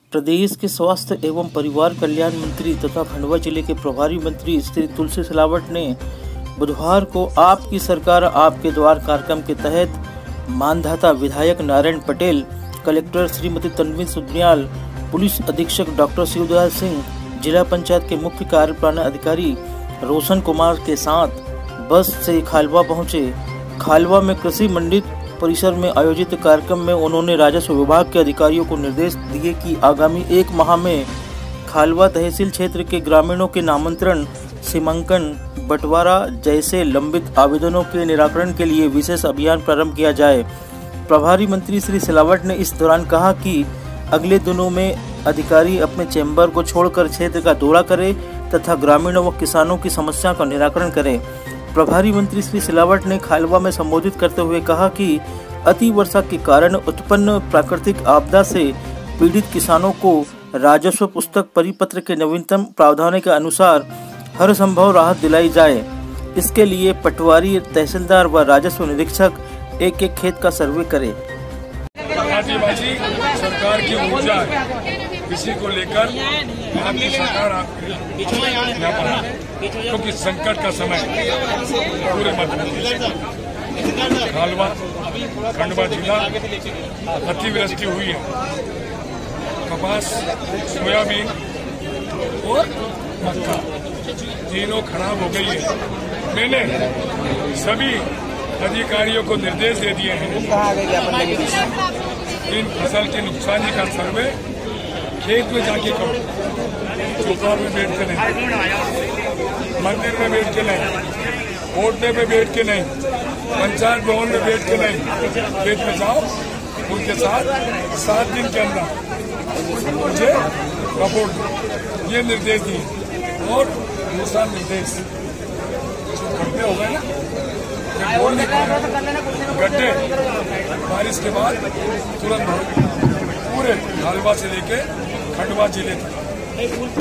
प्रदेश के स्वास्थ्य एवं परिवार कल्याण मंत्री तथा खंडवा जिले के प्रभारी मंत्री श्री तुलसी सिलावट ने बुधवार को आपकी सरकार आपके द्वार कार्यक्रम के तहत मानधाता विधायक नारायण पटेल, कलेक्टर श्रीमती तन्वी सुद्रियाल, पुलिस अधीक्षक डॉक्टर शिवदयाल सिंह, जिला पंचायत के मुख्य कार्यपालन अधिकारी रोशन कुमार के साथ बस से खालवा पहुंचे। खालवा में कृषि मंडी परिसर में आयोजित कार्यक्रम में उन्होंने राजस्व विभाग के अधिकारियों को निर्देश दिए कि आगामी 1 माह में खालवा तहसील क्षेत्र के ग्रामीणों के नामांतरण, सीमांकन, बंटवारा जैसे लंबित आवेदनों के निराकरण के लिए विशेष अभियान प्रारंभ किया जाए। प्रभारी मंत्री श्री सिलावट ने इस दौरान कहा कि अगले दिनों में अधिकारी अपने चैम्बर को छोड़कर क्षेत्र का दौरा करें तथा ग्रामीणों व किसानों की समस्या का निराकरण करें। प्रभारी मंत्री श्री सिलावट ने खालवा में संबोधित करते हुए कहा कि अति वर्षा के कारण उत्पन्न प्राकृतिक आपदा से पीड़ित किसानों को राजस्व पुस्तक परिपत्र के नवीनतम प्रावधानों के अनुसार हर संभव राहत दिलाई जाए। इसके लिए पटवारी, तहसीलदार व राजस्व निरीक्षक एक खेत का सर्वे करे। आदिवासी सरकार की ऊर्जा है, इसी को लेकर आपकी सरकार क्योंकि संकट का समय पूरे मध्य प्रदेश खालवा खंडवा जिला अतिवृष्टि हुई है। कपास, सोयाबीन और मक्का तीनों खराब हो गई है। मैंने सभी अधिकारियों को निर्देश दे दिए हैं इन फसल के नुकसान का सर्वे खेत में जाके करो, चौपाल में बैठ के नहीं, मंदिर में बैठ के नहीं, होटल में बैठ के नहीं, पंचायत भवन में बैठ के नहीं, खेत में जाओ, उनके साथ 7 दिन के अंदर मुझे रिपोर्ट दो, ये निर्देश दिए। और दूसरा निर्देश गड्ढे हो गए ना, गड्ढे बारिश के बाद तुरंत पूरे खालवा से लेके खंडवा जिले तक